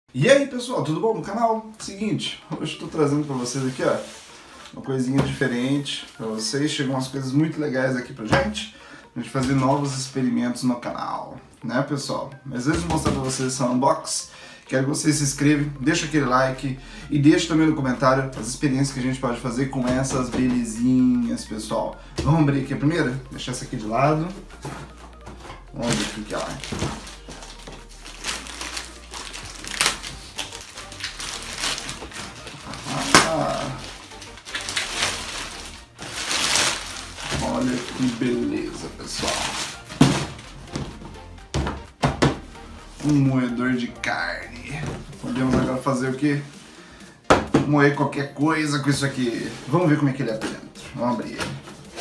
E aí pessoal, tudo bom no canal? Seguinte, hoje estou trazendo para vocês aqui, ó, uma coisinha diferente para vocês. Chegam umas coisas muito legais aqui pra gente fazer novos experimentos no canal, né pessoal? Mas antes de mostrar para vocês esse unboxing, quero que vocês se inscrevam, deixa aquele like e deixa também no comentário as experiências que a gente pode fazer com essas belezinhas, pessoal. Vamos abrir aqui a primeira? Deixar essa aqui de lado. Vamos ver o que ela é. Olha que beleza, pessoal. Um moedor de carne. Podemos agora fazer o quê? Moer qualquer coisa com isso aqui. Vamos ver como é que ele é por dentro. Vamos abrir ele.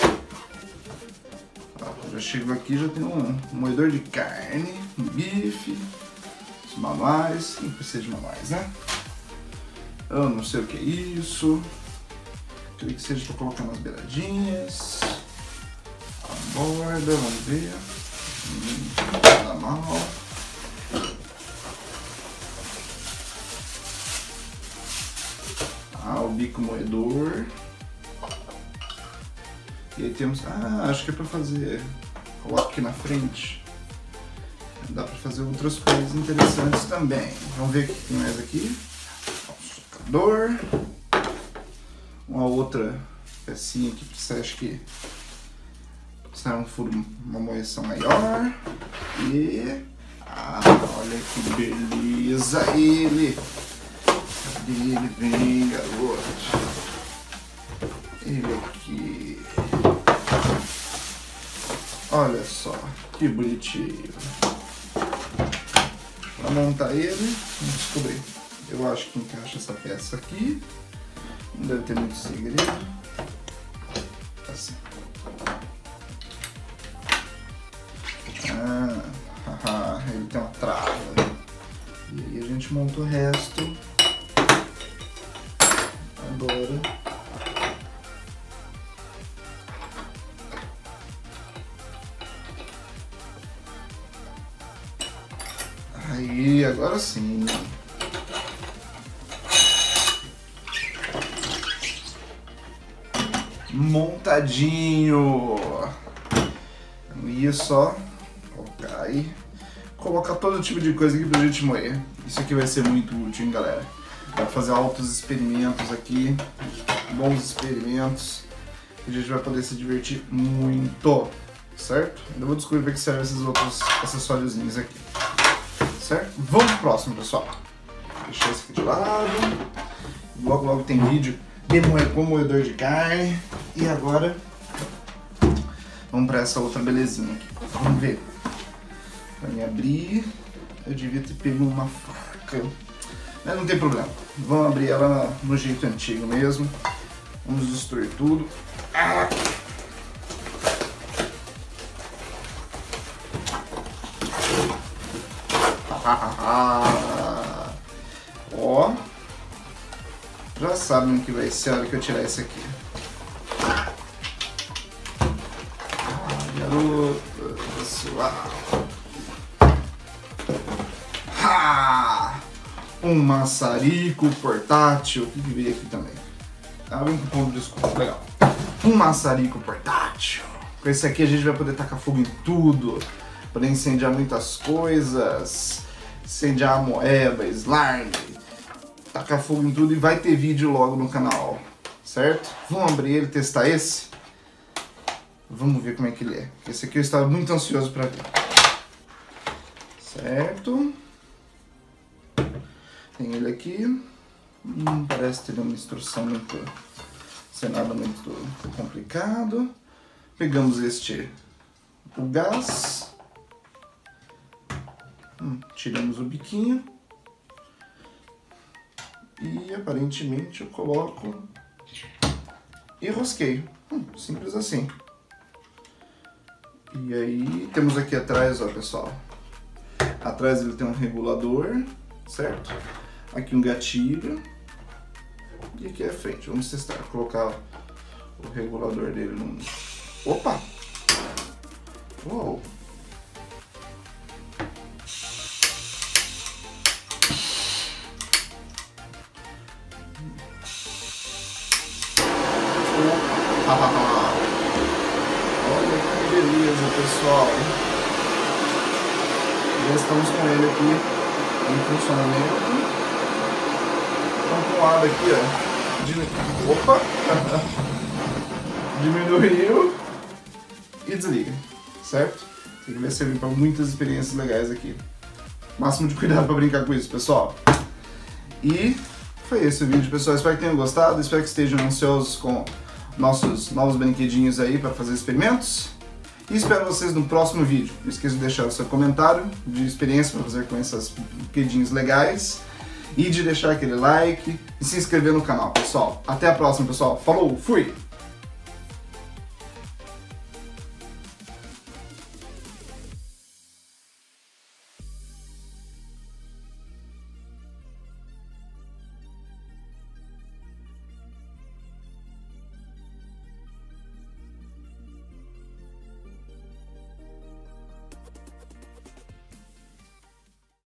Já chegou aqui, já tem um moedor de carne, um bife, os manuais. Não precisa de manuais, né? Eu não sei o que é isso. Creio que seja para colocar nas beiradinhas. A borda, vamos ver. Nada mal. O bico moedor. E aí temos... acho que é para fazer... Coloca aqui na frente. Dá para fazer outras coisas interessantes também. Vamos ver o que tem mais aqui. Socador. Uma outra pecinha aqui para você, acho que sai um furo, uma moeção maior. E olha que beleza ele! Cadê ele? Vem, garoto! Ele aqui. Olha só, que bonitinho. Para montar ele, vamos descobrir. Eu acho que encaixa essa peça aqui. Não deve ter muito segredo. Assim. Ele tem uma trava. E aí a gente monta o resto. Agora. Aí, agora sim. Montadinho. E só colocar aí. Colocar todo tipo de coisa aqui pra gente moer. Isso aqui vai ser muito útil, hein, galera. Vai fazer altos experimentos aqui. Bons experimentos. E a gente vai poder se divertir muito. Certo? Ainda vou descobrir para que servem esses outros acessóriozinhos aqui. Certo? Vamos pro próximo, pessoal. Deixar isso aqui de lado. Logo tem vídeo de com moedor de carne. E agora vamos para essa outra belezinha aqui. Vamos ver. Para me abrir, eu devia ter pego uma faca. Mas não tem problema. Vamos abrir ela no jeito antigo mesmo. Vamos destruir tudo. Ó, já sabem o que vai ser a hora que eu tirar isso aqui. Garoto, pessoal. Um maçarico portátil. O que veio aqui também? Vem com ponto de desconto, legal. Um maçarico portátil. Com esse aqui a gente vai poder tacar fogo em tudo. Poder incendiar muitas coisas. Incendiar a moeba, slime. Tacar fogo em tudo e vai ter vídeo logo no canal. Certo? Vamos abrir ele e testar esse? Vamos ver como é que ele é. Esse aqui eu estava muito ansioso para ver. Certo? Tem ele aqui. Parece ter uma instrução muito... sem nada muito complicado. Pegamos o gás. Tiramos o biquinho. E aparentemente eu coloco e rosqueio. Simples assim. E aí temos aqui atrás, ó, pessoal. Atrás ele tem um regulador, certo? Aqui um gatilho. E aqui é a frente. Vamos testar. Vou colocar o regulador dele no... Opa! Uou! Olha que beleza, pessoal. Já estamos com ele aqui em funcionamento. Então com o lado aqui, ó. Opa! Diminuiu e desliga, certo? Tem que ver se servir para muitas experiências legais aqui. Máximo de cuidado para brincar com isso, pessoal. E foi esse o vídeo, pessoal. Espero que tenham gostado, espero que estejam ansiosos com nossos novos brinquedinhos aí para fazer experimentos. E espero vocês no próximo vídeo. Não esqueça de deixar o seu comentário de experiência para fazer com esses brinquedinhos legais. E de deixar aquele like e se inscrever no canal, pessoal. Até a próxima, pessoal. Falou, fui!